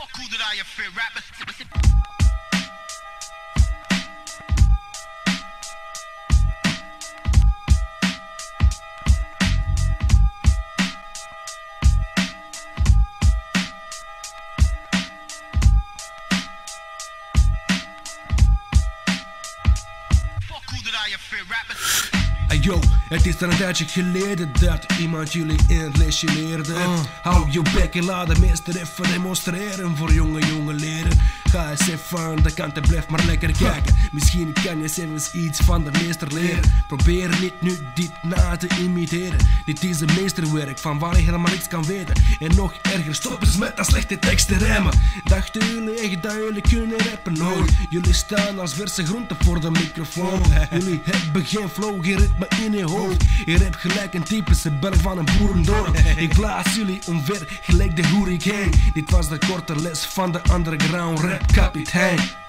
Fuck hoe dat je veel rappers. Yo, het is dan een tijdje geleden dat iemand jullie in het lesje leerde. Hou je bek en laat de meester even demonstreren voor jonge leren. Ga eens even aan de kant en blijf maar lekker kijken. Misschien kan je zelfs iets van de meester leren. Probeer niet nu dit na te imiteren. Dit is een meesterwerk van waar je helemaal niks kan weten. En nog erger, stop eens met dat slechte teksten rijmen. Dachten jullie echt dat jullie kunnen rappen? Nooit. Jullie staan als verse groenten voor de microfoon. Jullie hebben geen flow, geen ritme in je hoofd. Je hebt gelijk een typische Belg van een boerendorp. Ik blaas jullie omver, gelijk de hurricane. Dit was de korte les van de underground rap kapitein.